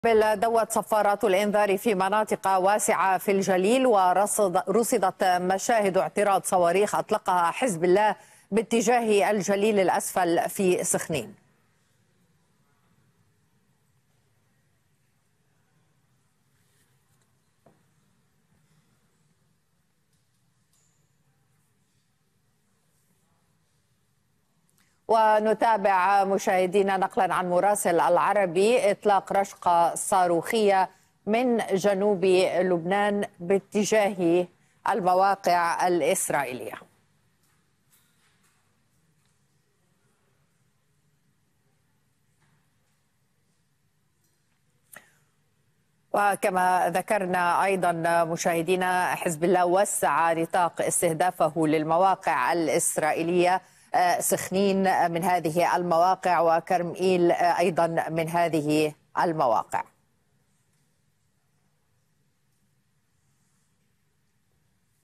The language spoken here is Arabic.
دوت صفارات الإنذار في مناطق واسعة في الجليل، ورصدت مشاهد اعتراض صواريخ أطلقها حزب الله باتجاه الجليل الأسفل في سخنين. ونتابع مشاهدينا نقلا عن مراسل العربي إطلاق رشقة صاروخية من جنوب لبنان باتجاه المواقع الإسرائيلية. وكما ذكرنا أيضا مشاهدينا، حزب الله وسع نطاق استهدافه للمواقع الإسرائيلية، سخنين من هذه المواقع وكرميل أيضا من هذه المواقع.